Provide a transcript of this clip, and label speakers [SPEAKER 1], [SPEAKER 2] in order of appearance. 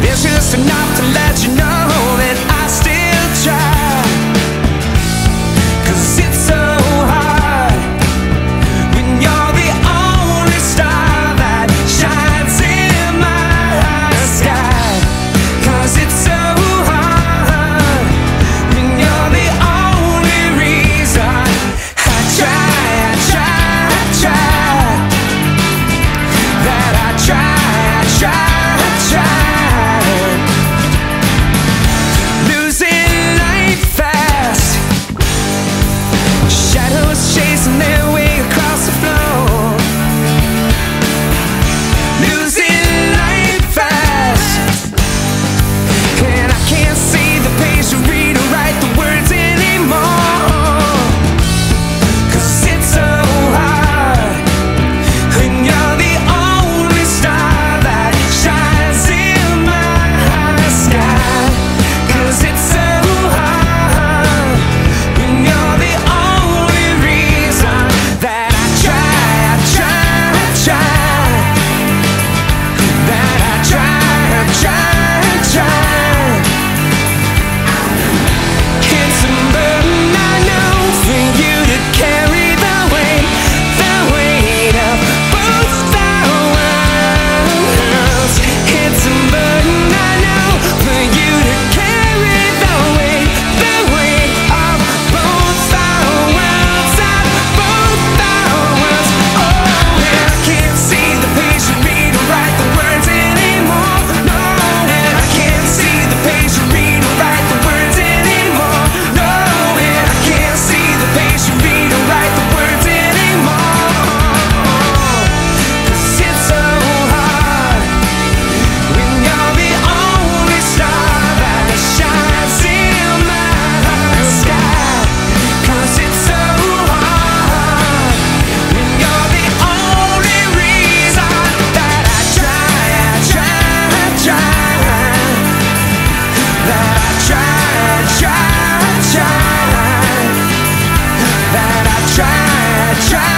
[SPEAKER 1] It's just enough to let you know that I still try. 'Cause it's so hard when you're the only star that shines in my sky. 'Cause it's so hard when you're the only reason I try, I try, I try. That I try, I try, I try. Losing light fast, shadows chasing their way across the floor. Losing light fast, and I can't see the page to read or write the words anymore. 'Cause it's so hard when you're the only star that shines in my sky. 'Cause it's so hard when you're the only reason that I try, I try, I try. That I try, I try, I try. It's a burden I know for you to carry the weight of both our worlds. It's a burden I know for you to carry the weight of both our worlds, Oh, and I can't see the page to read or write the words anymore. No, and I can't see the page to read or write the words anymore. No, and I can't see the page to read or write the words anymore. 'Cause it's so hard when you're the only star that shines in my sky. 'Cause it's so hard when you're the only reason that I try, I try, I try. That I try, I try, I try. That I try, I try.